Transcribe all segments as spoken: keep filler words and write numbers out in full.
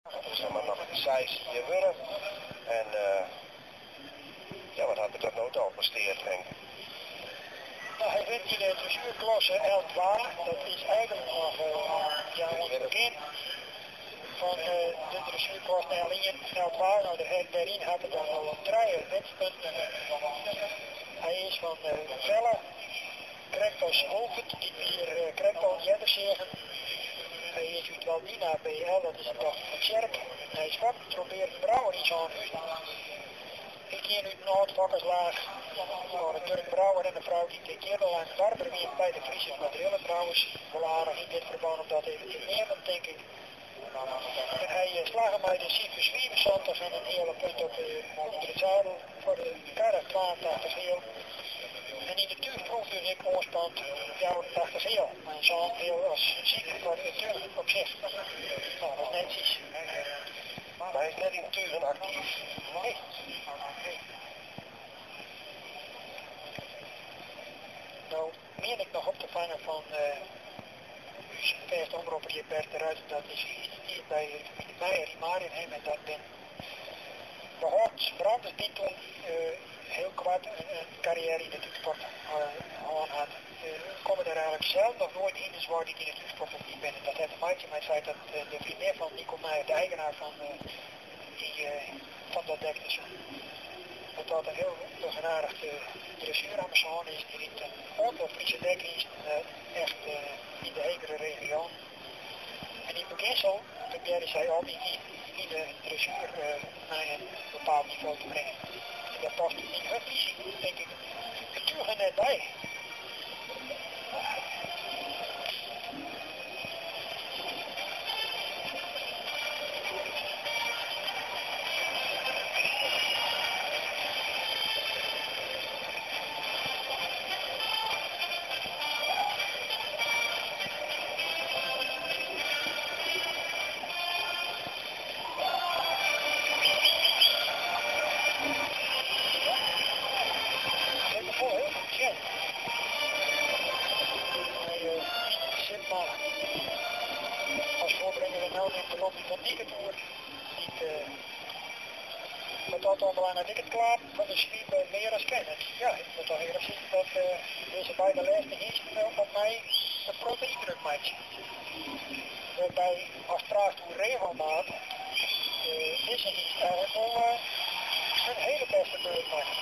Dus dan maar nog zes je worden. En uh, ja, wat had ik dat nou al presteerd, denk ik. Nou, hij wint in de dressuurklasse L twee. Dat is eigenlijk nog uh, ja, onbekend van uh, de dressuurklasse L één L twee. Nou, de, daarin had hij dan al drie wedstrijden. Hij is van uh, Velle, krijgt als Wolfert, die hier uh, krijgt al jeder zeggen. Hij is uit Waldina B L, dat is een dag van Tjerk. Hij is wat probeert Brouwer iets aan u. Ik hier nu een oud-vakkerslaag voor een Dirk Brouwer en een vrouw die de keer al aan het Barber weer bij de Friese materiële trouwens. Wel aardig in dit verband om dat even te nemen, denk ik. En hij uh, slagen mij de Sifus vierenzwantig en een hele punt op de uh, zadel voor de karre tweeëntachtig heel. En in de tuurproef dus ik oorspant vierentachtig heel. En zo heel als ziek voor de tuur op zich. Nou, dat is netjes. Maar hij is net in turen actief. Nee. Nou, meen ik nog op te vangen van uh, uw verste omroeper hier Bert eruit, dat is hier bij de Meijer in Marienheim en dat ben behoort branders die toen uh, heel kwart een, een carrière in de tuursport uh, had. Uh, komen er eigenlijk zelf nog nooit in is waar ik in de tuursport of niet ben. Dat heeft een maatje met het feit dat uh, de vriendin van Nico Meijer, de eigenaar van uh, die uh, van dat dek dus dat dat een heel begenadigde dressuuramazone is die in een aantal Friese dekken is uh, echt uh, in de hegere regio. En in beginsel probeerde zij al die in de dressuur uh, naar een bepaald niveau te brengen. En dat past in hun visie, denk ik, natuurlijk net bij. Als voorbrenger we nou in de lobby van Diekentoer, niet uh, wat dat allemaal aan het klaar van de schip uh, meer als kennen. Ja, ik moet toch eerlijk zien dat uh, deze beide lijsten is uh, op mij een grote indruk maakt. Waarbij als het vraagt hoe regelmaat uh, is het niet eigenlijk wel uh, een hele beste beurt maken.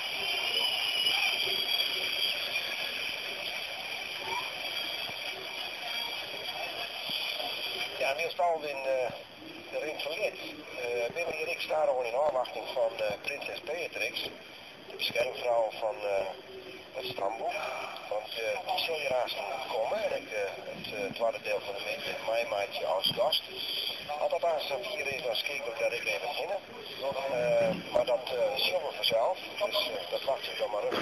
Ja, Niels Baldwin uh, de ring verleerd. Uh, Binnen hier ik sta gewoon in afwachting van uh, prinses Beatrix, de beschermvrouw van uh, het stamboek. Want uh, die zul hier aanstaan komen en ik uh, het uh, tweede deel van de middag mijn maatje als gast. Als dat aanstaan vier is, dan kijk ik dat ik even beginnen. Uh, maar dat uh, zullen we vanzelf, dus uh, dat wacht ik dan maar op.